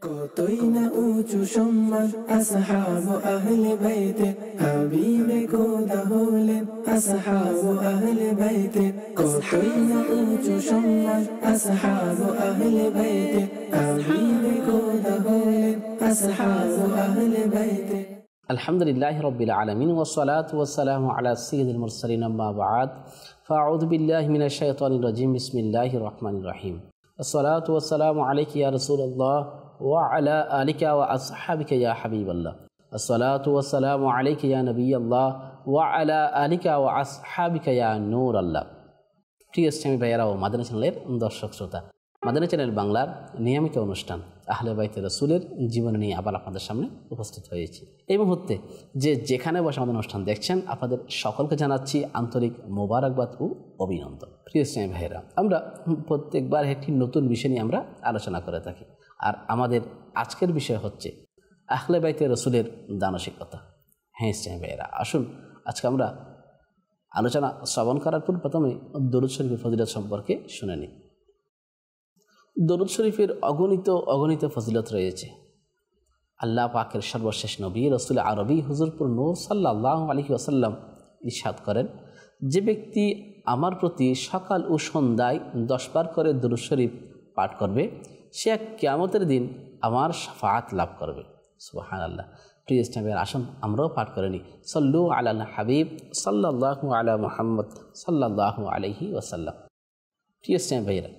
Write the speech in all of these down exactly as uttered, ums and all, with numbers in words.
কতই না উঁচু সম্মান আসহাবু আহলে বাইতে, হাবিবে খোদা হলেন আসহাবু আহলে বাইতে। কতই না উঁচু সম্মান আসহাবু আহলে বাইতে, হাবিবে খোদা হলেন আসহাবু আহলে বাইতে। আলহামদুলিল্লাহি রাব্বিল আলামিন ওয়াস সালাতু ওয়াস সালামু আলা সাইয়্যিদিল মুরসালিন আম্মা বা'দ ফাআউযু বিল্লাহি মিনাশ শাইতানির রাজীম বিসমিল্লাহির রহমানির রহিম। আসসালাতু ওয়াস সালামু আলাইকা ইয়া রাসূলুল্লাহ ওয়া আলা আলিকা ওয়া আসহাবিকা ইয়া হাবিবাল্লাহ। আসসালাতু ওয়াস সালামু আলাইকা ইয়া নবিয়াল্লাহ ওয়া আলা আলিকা ওয়া আসহাবিকা ইয়া নূরাল্লাহ। প্রিয় ইসলামী ভাইয়েরা ও মাদানী চ্যানেলের দর্শক শ্রোতা, মাদানী চ্যানেল বাংলার নিয়মিত অনুষ্ঠান আহলে বাইতে রাসূলের জীবনী নিয়ে আবার আপনাদের সামনে উপস্থিত হয়েছি। এই মুহূর্তে যে যেখানে বসে আমাদের অনুষ্ঠান দেখছেন, আপনাদের সকলকে জানাচ্ছি আন্তরিক মোবারকবাদ ও অভিনন্দন। প্রিয় ইসলামী ভাইয়েরা, আমরা প্রত্যেকবার একটি নতুন বিষয় নিয়ে আমরা আলোচনা করে থাকি, আর আমাদের আজকের বিষয় হচ্ছে আহলে বাইতে রাসূলের দানশীলতা। হ্যাঁ ইসলামী ভাইয়েরা, আসুন আজকে আমরা আলোচনা শ্রবণ করার পর প্রথমে দরুদ শরীফের ফজিলত সম্পর্কে শুনে নিই। দরুদ শরীফের অগণিত অগণিত ফজিলত রয়েছে। আল্লাহ পাকের সর্বশেষ নবী রাসূল আরবি হুজুরপুর নূর সাল্লাল্লাহু আলাইহি ওয়াসাল্লাম ইরশাদ করেন, যে ব্যক্তি আমার প্রতি সকাল ও সন্ধ্যায় দশবার করে দরুদ শরীফ পাঠ করবে, সে কিয়ামতের দিন আমার শাফাআত লাভ করবে। সুবহানাল্লাহ। প্রিয় ইসলামের আসুন আমরাও পাঠ করে নিই, সাল্লু আলাল হাবিব সাল্লাল্লাহু আলা মুহাম্মদ সাল্লাল্লাহু আলাইহি ওয়াসাল্লাম। প্রিয় ইসলাম ভাইয়েরা,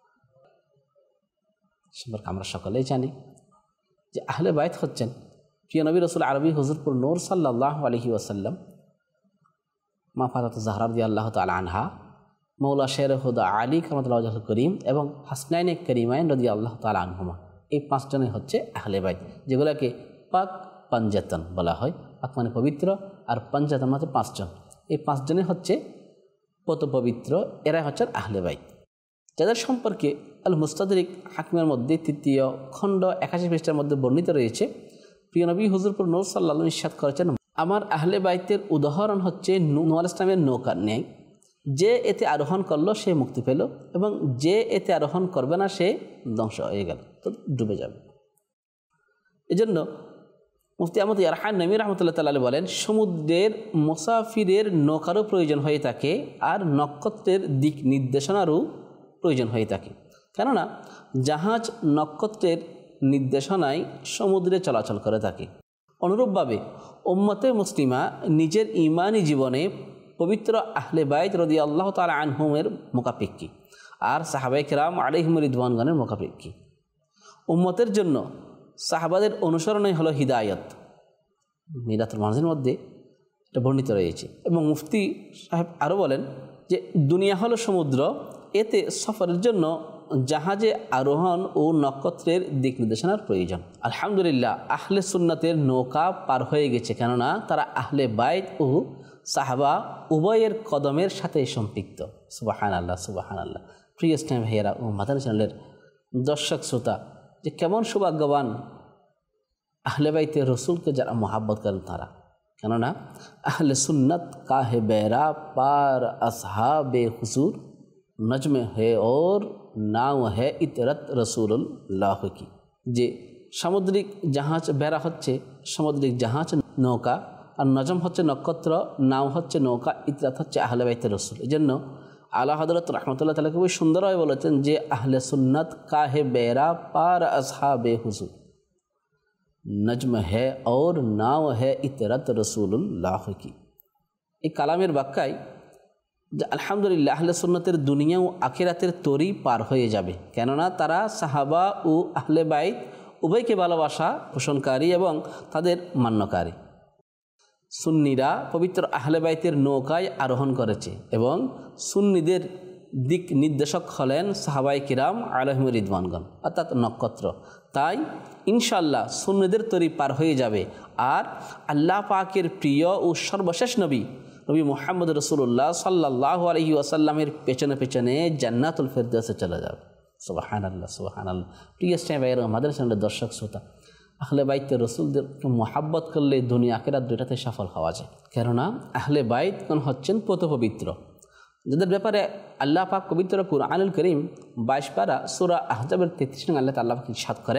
সম্পর্কে আমরা সকলেই জানি যে আহলে বাইত হচ্ছেন প্রিয় নবী রাসূল আরবি হুজুরপুর নূর সাল্লাল্লাহু আলাইহি ওয়াসাল্লাম, মা ফাতেমা জাহরা রাদিয়াল্লাহু তাআলা আনহা, মৌলা শের হুদা আলী কারামাতুল্লাহু ওয়াজহুল করিম এবং হাসনাইনে কারিমাইন রাদিয়াল্লাহু তাআলা আনহুমা। এই পাঁচজনই হচ্ছে আহলে বাইত, যেগুলোকে পাক পাঞ্জাতন বলা হয়। পাক মানে পবিত্র, আর পাঞ্জাতন মানে পাঁচজন। এই পাঁচজনই হচ্ছে পত পবিত্র, এরাই হচ্ছেন আহলে বাইত, যাদের সম্পর্কে আল মুস্তাদরিক হাকিমের মধ্যে তৃতীয় খণ্ড একাশি পৃষ্ঠার মধ্যে বর্ণিত রয়েছে। প্রিয় নবী হুজুরপুর নূর সাল্লাল্লাহু আলাইহি ইরশাদ করেছেন, আমার আহলে বাইতের উদাহরণ হচ্ছে নূহ আলাইহিস সালামের নৌকার ন্যায়, যে এতে আরোহণ করলো সে মুক্তি পেল, এবং যে এতে আরোহণ করবে না সে ধ্বংস হয়ে গেল, তো ডুবে যাবে। এজন্য মুফতি আহমদ ইয়ারহান নবী রাহমাতুল্লাহ তাআলা বলেন, সমুদ্রের মুসাফিরের নৌকারও প্রয়োজন হয়ে থাকে, আর নক্ষত্রের দিক নির্দেশনারও প্রয়োজন হয়ে থাকে, কেননা জাহাজ নক্ষত্রের নির্দেশনায় সমুদ্রে চলাচল করে থাকে। অনুরূপভাবে উম্মতে মুসলিমা নিজের ঈমানী জীবনে পবিত্র আহলে বাইত রাদিয়াল্লাহু তাআলা আনহুমের মুখাপেক্ষী, আর সাহাবায়ে কেরাম আলাইহিম রিদওয়ানগণের মুখাপেক্ষী। উম্মতের জন্য সাহাবাদের অনুসরণই হলো হিদায়াত। মিরাতুল মানজিলের মধ্যে এটা বর্ণিত রয়েছে। এবং মুফতি সাহেব আরও বলেন যে দুনিয়া হলো সমুদ্র, এতে সফরের জন্য জাহাজে আরোহণ ও নক্ষত্রের দিক নির্দেশনার প্রয়োজন। আলহামদুলিল্লাহ, আহলে সুন্নাতের নৌকা পার হয়ে গেছে, কেননা তারা আহলে বাইত ও সাহাবা উভয়ের কদমের সাথে সম্পৃক্ত। সুবহানাল্লাহ, সুবহানাল্লাহ। প্রিয় ইসলামী ভাইয়েরা ও মাদানী চ্যানেলের দর্শক শ্রোতা, যে কেমন সৌভাগ্যবান আহলে বাইতে রসুলকে যারা মহাব্বত করেন তারা, কেননা আহলে সুন্নত কাহে বেরা পার আসহাবে হুজুর নজমে হে ওর নাও হে ইতরত রসুল্লাহ কি। যে সামুদ্রিক জাহাজ বেড়া হচ্ছে সামুদ্রিক জাহাজ নৌকা, আর নজম হচ্ছে নক্ষত্র, নাও হচ্ছে নৌকা, ইতরাত হচ্ছে আহলে বাইতে রসুল। এই জন্য আলা হযরত রাহমাতুল্লাহ তাআলা খুবই সুন্দরভাবে বলেছেন যে আহলে সুন্নত কাহে বেরা পার আসহাবে হুজুর নজম হে ওর নাও হে ইতরত রসুল্লাহ কি। এই কালামের ব্যাখ্যায় যে আলহামদুলিল্লাহ আহলে সুন্নতের দুনিয়া ও আখিরাতের তরি পার হয়ে যাবে, কেননা তারা সাহাবা ও আহলে বাইত উভয়কে ভালোবাসা পোষণকারী এবং তাদের মান্যকারী। সুন্নিরা পবিত্র আহলে বাইতের নৌকায় আরোহণ করেছে, এবং সুন্নিদের দিক নির্দেশক হলেন সাহাবায়ে কিরাম আলাইহিম রিদওয়ানগণ, অর্থাৎ নক্ষত্র। তাই ইনশাআল্লাহ সুন্নিদের তরি পার হয়ে যাবে, আর আল্লাহ পাকের প্রিয় ও সর্বশেষ নবী নবী মুহাম্মদ রাসূলুল্লাহ সাল্লাল্লাহু আলাইহি ওয়াসাল্লামের পেছনে পেছনে জান্নাতুল ফেরদাউসে চলে যাবে। সুবহানাল্লাহ, সুবহানাল্লাহ। প্রিয় ইসলামী ভাইয়েরা, আমাদের চ্যানেলের দর্শক শ্রোতা, আহলে বাইতে রসুলদেরকে মহাব্বত করলে দুনিয়া আখিরাত দুইটাতে সফল হওয়া যায়, কেননা আহলে বাইত হচ্ছেন পত পবিত্র, যাদের ব্যাপারে আল্লাহ পাক পবিত্র কুরআনুল কারীম বাইশ পারা সূরা আহজাবের তেত্রিশ নং আল্লাহ তাআলা ইরশাদ করেন,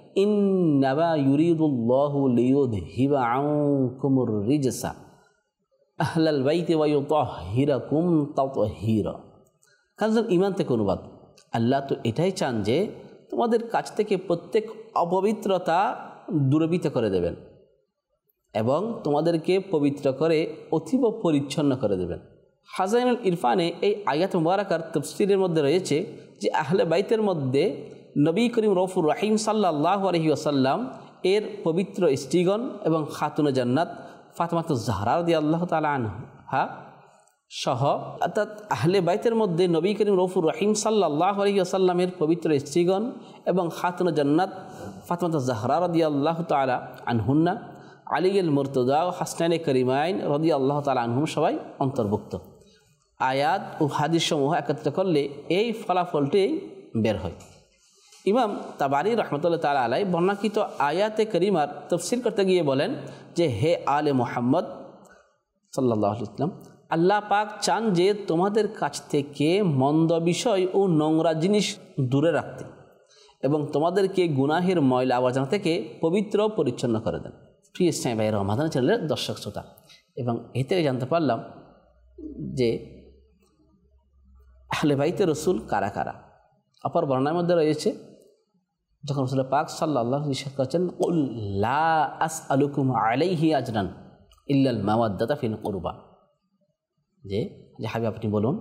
ইন্নামা ইউরিদুল্লাহু লিইউযহিবা আনকুমুর রিজসা আহলাল বাইতি ওয়া ইউতাহহিরাকুম তাতহীরা। কারণ ঈমান থেকে অনুবাদ, আল্লাহ তো এটাই চান যে তোমাদের কাছ থেকে প্রত্যেক অপবিত্রতা দূরীভূত করে দেবেন এবং তোমাদেরকে পবিত্র করে অতীব পরিচ্ছন্ন করে দেবেন। হাজাইনুল ইরফানে এই আয়াত মুবারাকার তাফসীরের মধ্যে রয়েছে যে আহলে বাইতের মধ্যে নবী করিম রউফুর রহিম সাল্লাল্লাহু আলাইহি ওয়াসাল্লাম এর পবিত্র স্ত্রীগণ এবং খাতুনে জান্নাত ফাতেমাতুজ জাহরা রাদিয়াল্লাহু তাআলা আনহা সহ, অর্থাৎ আহলে বাইতের মধ্যে নবী করিম রউফুর রহিম সাল্লাল্লাহু আলাইহি ওয়াসাল্লামের পবিত্র স্ত্রীগণ এবং খাতুনে জান্নাত ফাতেমাতুজ জাহরা রাদিয়াল্লাহু তাআলা আনহুন্না, আলীল মুর্তজা ও হাসনাইনে করিমাইন রাদিয়াল্লাহু তাআলা আনহুম সবাই অন্তর্ভুক্ত। আয়াত ও হাদিস সমূহ একত্রিত করলে এই ফলাফলটি বের হয়। ইমাম তাবারি রহমতুল্লাহ তাআলা আলাইহি বর্ণাকৃত আয়াতে করিমার তফসির করতে গিয়ে বলেন যে, হে আলে মুহাম্মদ সাল্লাল্লাহু আলাইহি ওয়াসাল্লাম, আল্লাহ পাক চান যে তোমাদের কাছ থেকে মন্দ বিষয় ও নোংরা জিনিস দূরে রাখতে এবং তোমাদেরকে গুনাহের ময়লা আবর্জনা থেকে পবিত্র পরিচ্ছন্ন করে দেন। প্রিয় ইসলামী ভাই রহমান চ্যানেলের দর্শক শ্রোতা, এবং এ থেকে জানতে পারলাম যে আহলে বাইতে রসুল কারা কারা। অপর বর্ণনার মধ্যে রয়েছে যখন রসুল পাক সাল্লাল্লাহু আলাইহি ওয়াসাল্লাম করছেন, কুল লা আসআলুকুম আলাইহি আজরান ইল্লাল মাওয়াদ্দাতা ফিল কুরবা, যে যে হাবিব আপনি বলুন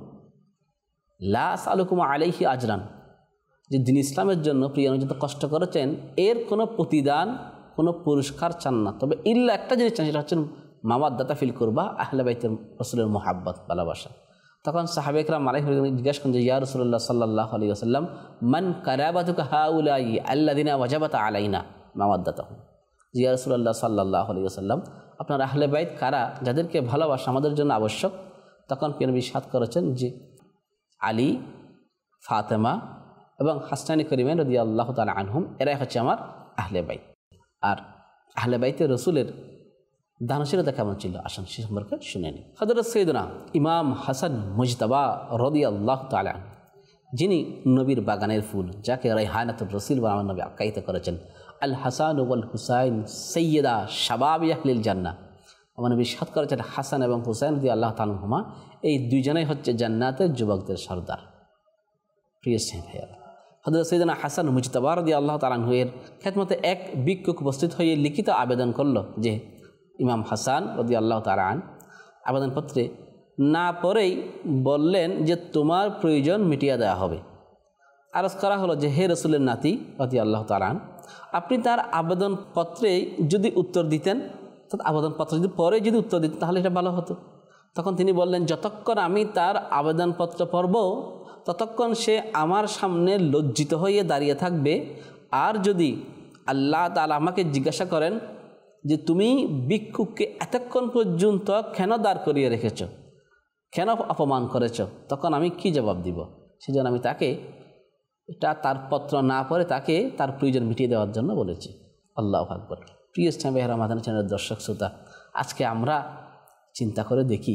লা আসআলুকুম আলাইহি আজরান, যে দিন ইসলামের জন্য প্রিয় যত কষ্ট করেছেন এর কোনো প্রতিদান কোনো পুরস্কার চান না, তবে ইল্লা একটা জিনিস চান, সেটা হচ্ছে মাওয়াদ্দাতা ফিল কুরবা, আহলে বাইতের রসুলের মোহাব্বত ভালোবাসা। তখন সাহাবে একরাম আলাইহিম জিজ্ঞাসা করেন যে, ইয়া রাসূলুল্লাহ সাল্লাল্লাহু আলাইহি ওয়াসাল্লাম, মান কারাবাতুকা হাউলাই আল্লাযিনা ওয়াজাবাত আলাইনা মাওয়াদ্দাতুহুম, ইয়া রাসূলুল্লাহ সাল্লাল্লাহু আলাইহি ওয়াসাল্লাম, আপনার আহলে বাইত কারা যাদেরকে ভালোবাসা আমাদের জন্য আবশ্যক? তখন প্রিয় নবী সাদ করেছেন যে আলী, ফাতেমা এবং হাসনাইন করিমাইন রাদিয়াল্লাহু তাআলা আনহুম, এরাই হচ্ছে আমার আহলে বাইত। আর আহলে বাইতে রসুলের দানশীলতা কেমন ছিল আসুন সে সম্পর্কে শুনে নিই। হযরত সাইয়েদনা ইমাম হাসান মুজতাবা রাদিয়াল্লাহু তাআলা আনহু, যিনি নবীর বাগানের ফুল, যাকে রায়হানাতুর রসুল বলে আমার নবী আখ্যায়িত করেছেন, আল হাসান ওয়াল হুসাইন সাইয়্যিদা শাবাবি আহলিল জান্নাহ, আমার নবী সাদ করেছেন হাসান এবং হুসাইন রাদিয়াল্লাহু তাআলা আনহুমা এই দুইজনেই হচ্ছে জান্নাতের যুবকদের সর্দার। প্রিয় ভাইয়া, হযরত সাইয়েদনা হাসান মুজতাবা রাদিয়াল্লাহু তাআলা আনহু এর খেদমতে এক ভিক্ষুক উপস্থিত হয়ে লিখিত আবেদন করল যে ইমাম হাসান রাদিয়াল্লাহু তাআলা আন আবেদনপত্রে না পড়েই বললেন যে তোমার প্রয়োজন মিটিয়ে দেওয়া হবে। আরজ করা হলো যে, হে রসুলের নাতি রাদিয়াল্লাহু তাআলা আন, আপনি তার আবেদনপত্রে যদি উত্তর দিতেন, অর্থাৎ আবেদনপত্র যদি পরে যদি উত্তর দিতেন তাহলে এটা ভালো হতো। তখন তিনি বললেন, যতক্ষণ আমি তার আবেদনপত্র পড়ব ততক্ষণ সে আমার সামনে লজ্জিত হয়ে দাঁড়িয়ে থাকবে, আর যদি আল্লাহ তাআলা আমাকে জিজ্ঞাসা করেন যে তুমি ভিক্ষুককে এতক্ষণ পর্যন্ত কেন দাঁড় করিয়ে রেখেছ, কেন অপমান করেছ, তখন আমি কি জবাব দিব? সেজন্য আমি তাকে এটা তার পত্র না পড়ে তাকে তার প্রয়োজন মিটিয়ে দেওয়ার জন্য বলেছি। আল্লাহু আকবার। প্রিয় ইসলামী ভাইয়েরা, মাদানী চ্যানেলের দর্শক শ্রোতা, আজকে আমরা চিন্তা করে দেখি,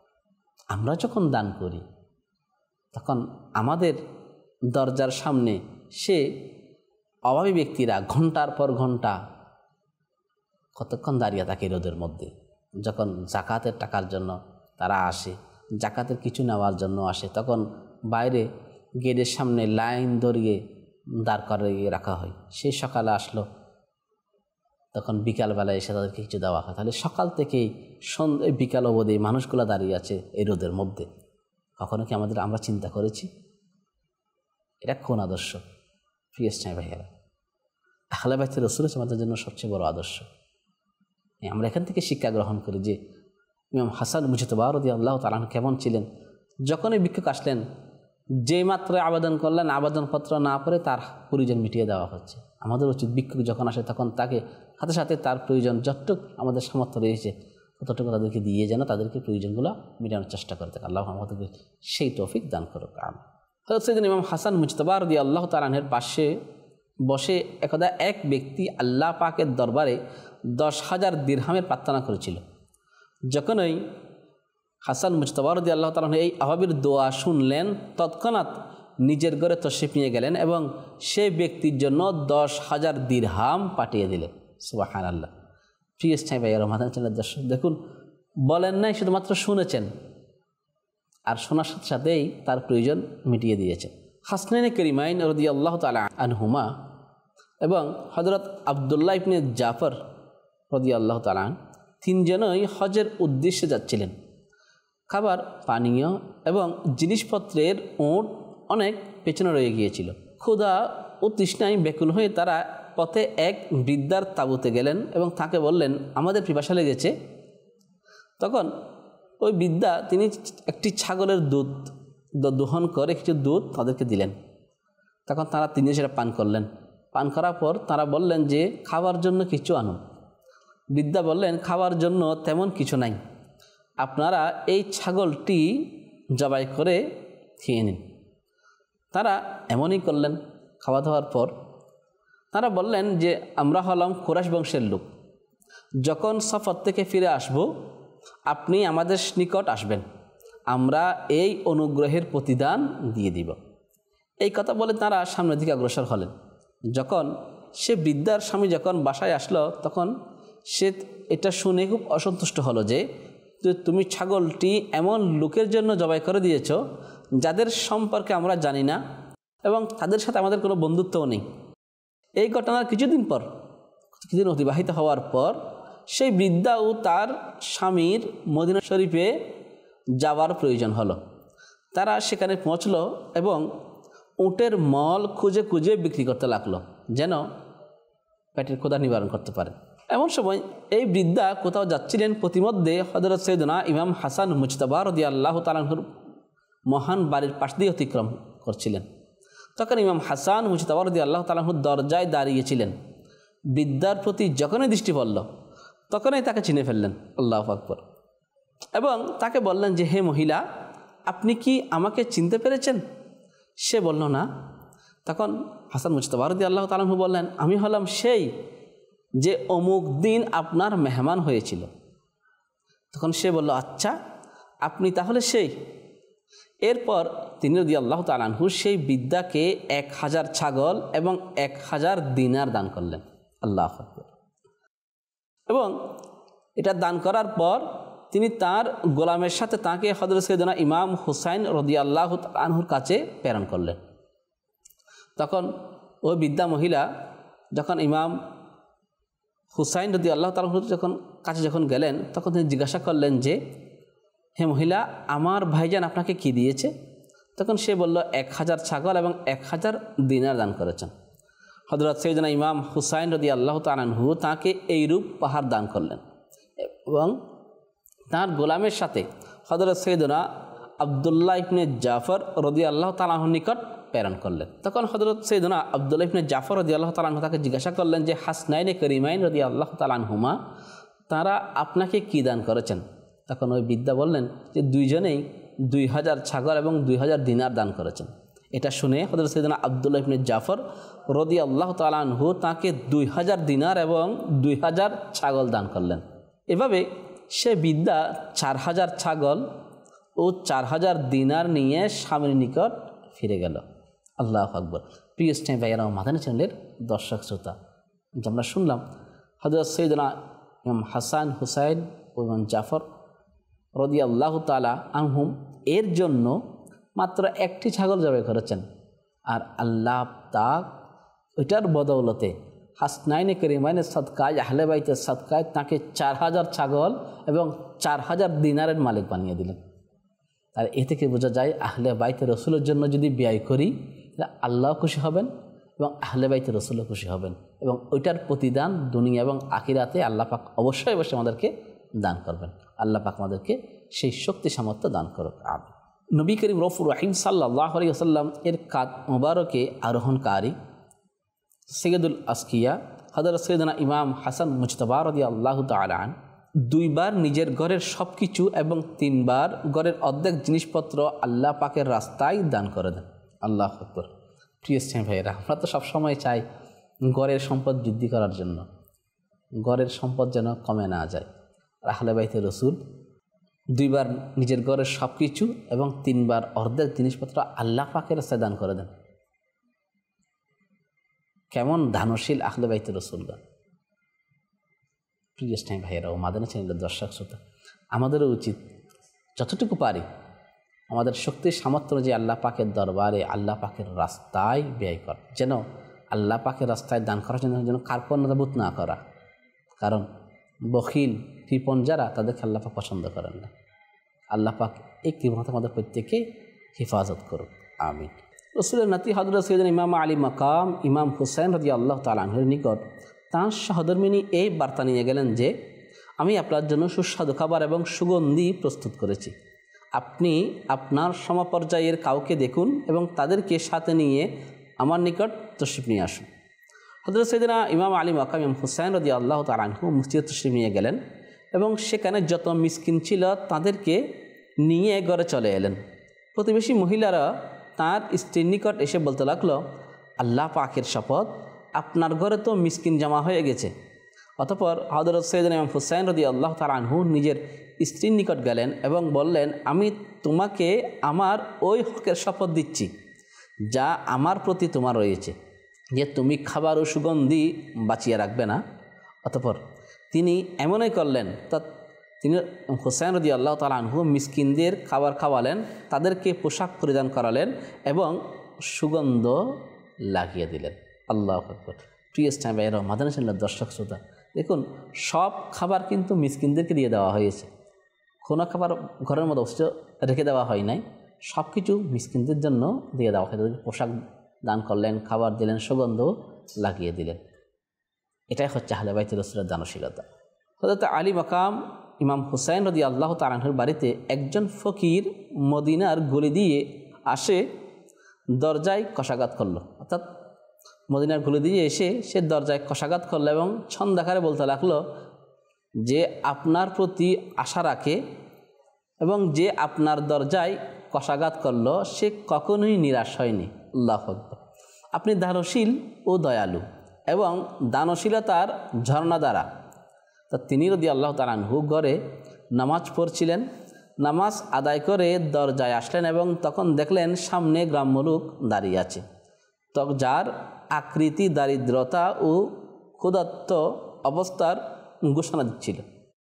আমরা যখন দান করি তখন আমাদের দরজার সামনে সে অভাবী ব্যক্তিরা ঘন্টার পর ঘন্টা কতক্ষণ দাঁড়িয়ে থাকে রোদের মধ্যে। যখন জাকাতের টাকার জন্য তারা আসে, জাকাতের কিছু নেওয়ার জন্য আসে, তখন বাইরে গেটের সামনে লাইন ধরিয়ে দাঁড় করিয়ে রাখা হয়। সেই সকালে আসলো, তখন বিকালবেলায় এসে তাদেরকে কিছু দেওয়া হয়। তাহলে সকাল থেকেই সন্ধ্যে বিকাল অবধি মানুষগুলো দাঁড়িয়ে আছে এই রোদের মধ্যে। কখনো কি আমাদের আমরা চিন্তা করেছি এটা কোন আদর্শ? প্রিয় ইসলামী ভাইয়েরা, আহলে বাইতের রাসূল আমাদের জন্য সবচেয়ে বড় আদর্শ। আমরা এখান থেকে শিক্ষা গ্রহণ করি যে ইমাম হাসান মুজতাবা রাদিয়াল্লাহু তাআলা আনহু কেমন ছিলেন। যখনই ভিক্ষুক আসলেন, যে মাত্র আবেদন করলেন, আবেদনপত্র না পড়ে তার প্রয়োজন মিটিয়ে দেওয়া হচ্ছে। আমাদের উচিত ভিক্ষুক যখন আসে তখন তাকে সাথে সাথে তার প্রয়োজন যতটুকু আমাদের সামর্থ্য রয়েছে ততটুকু তাদেরকে দিয়ে যেন তাদেরকে প্রয়োজনগুলো মেটানোর চেষ্টা করতে। আল্লাহ আমাদেরকে সেই তৌফিক দান করুক। আমি হযরত সাইয়েদনা ইমাম হাসান মুজতাবা রাদিয়াল্লাহু তাআলা আনহুর পাশে বসে একদা এক ব্যক্তি আল্লাহ পাকের দরবারে দশ হাজার দিরহামের প্রার্থনা করেছিল। যখনই হাসান মুজতাবা রাদিয়াল্লাহু তাআলা এই আওয়াবির দোয়া শুনলেন, তৎক্ষণাৎ নিজের ঘরে তশরিফ নিয়ে গেলেন এবং সেই ব্যক্তির জন্য দশ হাজার দিরহাম পাঠিয়ে দিলেন। সুবহানাল্লাহ। প্রিয় স্থায়ী ভাই রহমান চ্যানেলের দর্শক দেখুন, বলেন নাই, শুধুমাত্র শুনেছেন, আর শোনার সাথে সাথেই তার প্রয়োজন মিটিয়ে দিয়েছেন। হাসনাইনে করিমাইন রাদিয়াল্লাহু তাআলা আনহুমা এবং হযরত আব্দুল্লাহ ইবনে জাফর রাদিয়াল্লাহু তাআলা তিনজনই হজের উদ্দেশ্যে যাচ্ছিলেন। খাবার, পানীয় এবং জিনিসপত্রের ওঁট অনেক পেছনে রয়ে গিয়েছিল। ক্ষুধা ও তৃষ্ণায় ব্যাকুল হয়ে তারা পথে এক বৃদ্ধার তাঁবুতে গেলেন এবং তাকে বললেন, আমাদের পিপাসা লেগেছে। তখন ওই বৃদ্ধা তিনি একটি ছাগলের দুধ দোহন করে কিছু দুধ তাদেরকে দিলেন। তখন তারা তিনজন সেটা পান করলেন। পান করার পর তারা বললেন যে খাবার জন্য কিছু আনুন। বৃদ্ধা বললেন, খাবার জন্য তেমন কিছু নাই, আপনারা এই ছাগলটি জবাই করে খেয়ে নিন। তারা এমনই করলেন। খাওয়া দাওয়ার পর তারা বললেন যে আমরা হলাম কুরাইশ বংশের লোক, যখন সফর থেকে ফিরে আসব আপনি আমাদের নিকট আসবেন, আমরা এই অনুগ্রহের প্রতিদান দিয়ে দিব। এই কথা বলে তারা সামনের দিকে অগ্রসর হলেন। যখন সে বৃদ্ধার স্বামী যখন বাসায় আসলো তখন সে এটা শুনে খুব অসন্তুষ্ট হলো যে তুমি ছাগলটি এমন লোকের জন্য জবাই করে দিয়েছ যাদের সম্পর্কে আমরা জানি না এবং তাদের সাথে আমাদের কোনো বন্ধুত্বও নেই। এই ঘটনার কিছুদিন পর কিছুদিন অতিবাহিত হওয়ার পর সেই বৃদ্ধা ও তার স্বামীর মদিনা শরীফে যাওয়ার প্রয়োজন হলো। তারা সেখানে পৌঁছলো এবং উটের মল খুঁজে খুঁজে বিক্রি করতে লাগলো যেন পেটের ক্ষুধা নিবারণ করতে পারে। এমন সময় এই বৃদ্ধা কোথাও যাচ্ছিলেন, প্রতিমধ্যে হযরত সৈয়দনা ইমাম হাসান মুজতাবা রাদিয়াল্লাহু তাআলা আনহুর মহান বাড়ির পাশ দিয়ে অতিক্রম করছিলেন। তখন ইমাম হাসান মুজতাবা রাদিয়াল্লাহু তাআলা আনহুর দরজায় দাঁড়িয়েছিলেন। বৃদ্ধার প্রতি যখনই দৃষ্টি পড়ল তখনই তাকে চিনে ফেললেন। আল্লাহু আকবার। এবং তাকে বললেন যে হে মহিলা, আপনি কি আমাকে চিনতে পেরেছেন? সে বলল না। তখন হাসান মুজতাবা রাদিয়াল্লাহু তাআলা আনহু বললেন, আমি হলাম সেই যে অমুক দিন আপনার মেহমান হয়েছিল। তখন সে বলল, আচ্ছা আপনি তাহলে সেই। এরপর তিনি রাদিয়াল্লাহু তাআলা আনহু সেই বৃদ্ধাকে এক হাজার ছাগল এবং এক হাজার দিনার দান করলেন। আল্লাহু আকবার। এবং এটা দান করার পর তিনি তার গোলামের সাথে তাকে হযরত সাইয়েদনা ইমাম হুসাইন রাদিয়াল্লাহু তাআলা আনহুর কাছে প্রেরণ করলেন। তখন ওই বৃদ্ধা মহিলা যখন ইমাম হুসাইন রাদিয়াল্লাহু তাআলা আনহুর যখন কাছে যখন গেলেন তখন তিনি জিজ্ঞাসা করলেন যে হে মহিলা, আমার ভাইজান আপনাকে কি দিয়েছে? তখন সে বলল, এক হাজার ছাগল এবং এক হাজার দিনার দান করেছেন। হযরত সাইয়েদনা ইমাম হুসাইন রাদিয়াল্লাহু তাআলা আনহু তাকে এইরূপ পাহাড় দান করলেন এবং তার গোলামের সাথে হযরত সাইয়েদনা আব্দুল্লাহ ইবনে জাফর রাদিয়াল্লাহু তাআলা আনহুর নিকট প্রেরণ করলেন। তখন হযরত সাইয়েদনা আব্দুল্লাহ ইবনে জাফর রাদিয়াল্লাহু তাআলা আনহু তাকে জিজ্ঞাসা করলেন যে হাসনাইনে করিমাইন রাদিয়াল্লাহু তাআলা আনহুমা তারা আপনাকে কি দান করেছেন? তখন ওই বৃদ্ধা বললেন যে দুইজনেই দুই হাজার ছাগল এবং দুই হাজার দিনার দান করেছেন। এটা শুনে হযরত সাইয়েদনা আব্দুল্লাহ ইবনে জাফর রাদিয়াল্লাহু তাআলা আনহু তাকে দুই হাজার দিনার এবং দুই হাজার ছাগল দান করলেন। এভাবে সে বৃদ্ধা চার হাজার ছাগল ও চার হাজার দিনার নিয়ে স্বামীর নিকট ফিরে গেল। আল্লাহু আকবার। প্রিয় স্নেহ ভাইয়েরা, মাদানী চ্যানেলের দর্শক শ্রোতা, আমরা শুনলাম হযরত সাইয়েদনা ইমাম হাসান হুসাইন ও ইমাম জাফর রাদিয়াল্লাহু তাআলা আনহুম এর জন্য মাত্র একটি ছাগল জবাই করেছেন, আর আল্লাহ তাআলা ওইটার বদৌলতে হাসনাইনে করিমাইনের সদকায়, আহলে বাইতের সদকায় তাকে চার হাজার ছাগল এবং চার হাজার দিনারের মালিক বানিয়ে দিলেন। আর এ থেকে বোঝা যায় আহলে বাইতের রসুলের জন্য যদি ব্যয় করি আল্লাহ খুশি হবেন এবং আহলে বাইতের রসুলও খুশি হবেন এবং ওইটার প্রতিদান দুনিয়া এবং আখিরাতে আল্লাহ পাক অবশ্যই অবশ্যই আমাদেরকে দান করবেন। আল্লাহ পাক আমাদেরকে সেই শক্তি সামর্থ্য দান করুক। আমিন। নবী করিম রউফুর রহিম সাল্লাল্লাহু আলাইহি ওয়াসাল্লাম এর কাঁধ মোবারকে আরোহণকারী সৈয়দুল আসকিয়া হযরত সাইয়েদনা ইমাম হাসান মুজতাবা রাদিয়াল্লাহু তাআলা আন দুইবার নিজের ঘরের সব কিছু এবং তিনবার ঘরের অর্ধেক জিনিসপত্র আল্লাহ পাকের রাস্তায় দান করে দেন। আল্লাহু আকবার। প্রিয় স্নেহ ভাইয়েরা, আমরা তো সবসময় চাই ঘরের সম্পদ বৃদ্ধি করার জন্য, ঘরের সম্পদ যেন কমে না যায়। আহলে বাইতের রসুল দুইবার নিজের ঘরের সব কিছু এবং তিনবার অর্ধেক জিনিসপত্র আল্লাহ পাকের রাস্তায় দান করে দেন। কেমন দানশীল আহলে বাইতে রাসূলগণ। প্রিয় স্নেহ ভাইয়েরা ও মাদানী চ্যানেলের দর্শক শ্রোতা, আমাদেরও উচিত যতটুকু পারি আমাদের শক্তির সামর্থ্য যে আল্লাহ পাকের দরবারে আল্লাহ পাকের রাস্তায় ব্যয় কর, যেন আল্লাহ পাকের রাস্তায় দান করার জন্য যেন কার্পণ্যতাবোধ না করা। কারণ বখিল কৃপণ যারা, তাদেরকে আল্লাহ পাক পছন্দ করেন না। আল্লাহ পাক এই কৃপণতা আমাদের প্রত্যেককে হেফাজত করুন, আমিন। রাসূলের নাতি হযরত সৈয়দনা ইমাম আলী মাকাম ইমাম হুসাইন রাদিয়াল্লাহু তাআলা আনহুর নিকট তাঁর সহধর্মিণী এই বার্তা নিয়ে গেলেন যে, আমি আপনার জন্য সুস্বাদু খাবার এবং সুগন্ধি প্রস্তুত করেছি। আপনি আপনার সমপর্যায়ের কাউকে দেখুন এবং তাদেরকে সাথে নিয়ে আমার নিকট তশরিফ নিয়ে আসুন। হযরত সৈয়দনা ইমাম আলী মাকাম ইমাম হুসাইন রাদিয়াল্লাহু তাআলা আনহু মসজিদে তশরিফ নিয়ে গেলেন এবং সেখানে যত মিসকিন ছিল তাদেরকে নিয়ে ঘরে চলে এলেন। প্রতিবেশী মহিলারা তার স্ত্রীর নিকট এসে বলতে লাগলো, আল্লাহ পাকের শপথ, আপনার ঘরে তো মিসকিন জমা হয়ে গেছে। অতঃপর হযরত সৈয়দনা ইমাম হুসাইন রাদিয়াল্লাহু তাআলা আনহু নিজের স্ত্রীর নিকট গেলেন এবং বললেন, আমি তোমাকে আমার ওই হকের শপথ দিচ্ছি যা আমার প্রতি তোমার রয়েছে, যে তুমি খাবার ও সুগন্ধি বাঁচিয়ে রাখবে না। অতঃপর তিনি এমনই করলেন। তা তিনি হুসাইন রাদিয়াল্লাহু তাআলা আনহু মিসকিনদের খাবার খাওয়ালেন, তাদেরকে পোশাক পরিধান করালেন এবং সুগন্ধ লাগিয়ে দিলেন। আল্লাহু আকবার। প্রিয় ইসলাম ভাইয়েরা, মাদানী চ্যানেলের দর্শক শ্রোতা, দেখুন সব খাবার কিন্তু মিসকিনদেরকে দিয়ে দেওয়া হয়েছে। কোনো খাবার ঘরের মধ্যে অবশ্য রেখে দেওয়া হয় নাই, সব কিছু মিসকিনদের জন্য দিয়ে দেওয়া হয়। তাদেরকে পোশাক দান করলেন, খাবার দিলেন, সুগন্ধ লাগিয়ে দিলেন। এটাই হচ্ছে আহলে বাইত রাসূলের দানশীলতা। হযরত আলী মাকাম ইমাম হুসাইন রাদিয়াল্লাহু তাআলা আনহুর বাড়িতে একজন ফকির মদিনার গলি দিয়ে আসে দরজায় কষাঘাত করলো। অর্থাৎ মদিনার গলি দিয়ে এসে সে দরজায় কষাঘাত করলো এবং ছন্দাকারে বলতে লাগলো যে আপনার প্রতি আশা রাখে এবং যে আপনার দরজায় কষাঘাত করলো সে কখনোই নিরাশ হয়নি। আল্লাহু আকবার। আপনি দানশীল ও দয়ালু এবং দানশীলতার ঝর্ণা দ্বারা। তা তিনি রাদিয়াল্লাহু তাআলা আনহু ঘরে নামাজ পড়ছিলেন। নামাজ আদায় করে দরজায় আসলেন এবং তখন দেখলেন সামনে গ্রাম্য লোক দাঁড়িয়ে আছে, তো যার আকৃতি দারিদ্রতা ও ক্ষুধার্ত অবস্থার ঘোষণা দিচ্ছিল।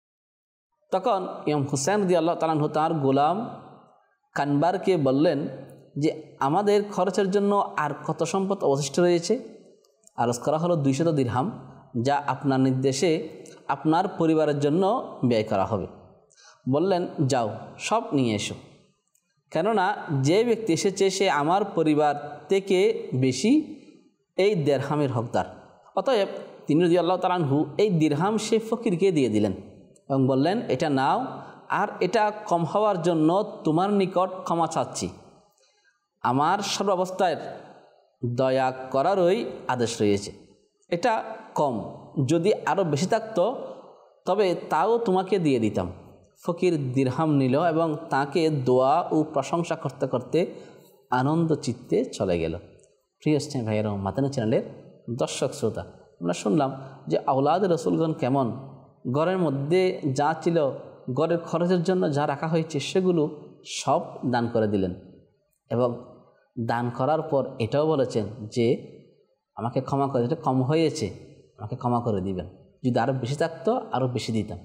তখন ইমাম হুসাইন রাদিয়াল্লাহু তাআলা আনহু তাঁর গোলাম কানবারকে বললেন যে আমাদের খরচের জন্য আর কত সম্পদ অবশিষ্ট রয়েছে? আরজ করা হলো দুইশত দিরহাম, যা আপনার নির্দেশে আপনার পরিবারের জন্য ব্যয় করা হবে। বললেন, যাও সব নিয়ে এসো, কেননা যে ব্যক্তি এসেছে সে আমার পরিবার থেকে বেশি এই দিরহামের হকদার। অতএব তিনি রাদিয়াল্লাহু তাআলা আনহু এই দিরহাম সে ফকিরকে দিয়ে দিলেন এবং বললেন, এটা নাও, আর এটা কম হওয়ার জন্য তোমার নিকট ক্ষমা চাচ্ছি। আমার সর্বাবস্থায় দয়া করারই আদেশ রয়েছে। এটা কম, যদি আরও বেশি থাকতো তবে তাও তোমাকে দিয়ে দিতাম। ফকির দিরহাম নিল এবং তাকে দোয়া ও প্রশংসা করতে করতে আনন্দ চিত্তে চলে গেল। প্রিয় স্নেহ ভাইয়েরা, মাদানী চ্যানেলের দর্শক শ্রোতা, আমরা শুনলাম যে আওলাদ রাসূলগণ কেমন ঘরের মধ্যে যা ছিল, ঘরের খরচের জন্য যা রাখা হয়েছে সেগুলো সব দান করে দিলেন এবং দান করার পর এটাও বলেছেন যে আমাকে ক্ষমা করে, এটা কম হয়েছে, আমাকে ক্ষমা করে দিবেন, যদি আরও বেশি থাকতো আরও বেশি দিতাম।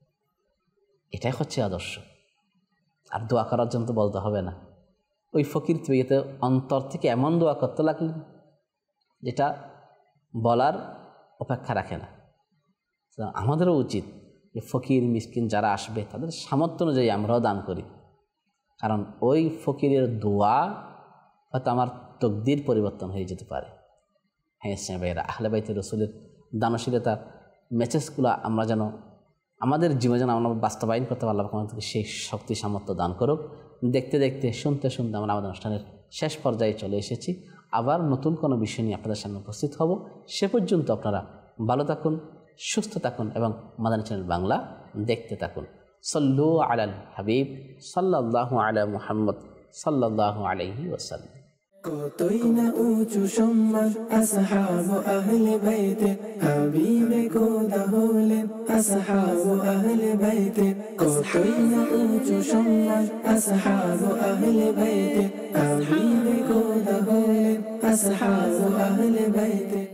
এটাই হচ্ছে আদর্শ। আর দোয়া করার জন্য তো বলতে হবে না। ওই ফকির তুইতে অন্তর থেকে এমন দোয়া করতে লাগলেন যেটা বলার অপেক্ষা রাখে না। আমাদেরও উচিত যে ফকির মিসকিন যারা আসবে তাদের সামর্থ্য অনুযায়ী আমরাও দান করি, কারণ ওই ফকিরের দোয়া হয়তো আমার তকদির পরিবর্তন হয়ে যেতে পারে। হ্যাঁ ভাইয়েরা, আহলে বাইত রাসূলের দানশীলতার মেসেজগুলো আমরা যেন আমাদের জীবনে যেন আমরা বাস্তবায়ন করতে পারলাম, আমাদেরকে সেই শক্তি সামর্থ্য দান করুক। দেখতে দেখতে শুনতে শুনতে আমরা আমাদের অনুষ্ঠানের শেষ পর্যায়ে চলে এসেছি। আবার নতুন কোনো বিষয় নিয়ে আপনাদের সামনে উপস্থিত হব। সে পর্যন্ত আপনারা ভালো থাকুন, সুস্থ থাকুন এবং মাদানী চ্যানেল বাংলা দেখতে থাকুন। সল্লু আলাল হাবিব সাল্লাল্লাহু আলা মুহাম্মদ সাল্লাল্লাহু আলাইহি ওয়াসাল্লাম। কতই না উঁচু সম্মান আসহাব আহলে বাইতে হাবিবে খোদা হলেন আসহাব আহলে বাইতে কতই না উঁচু সম্মান আসহাব আহলে বাইতে হাবিবে খোদা হলেন আসহাব আহলে বাইতে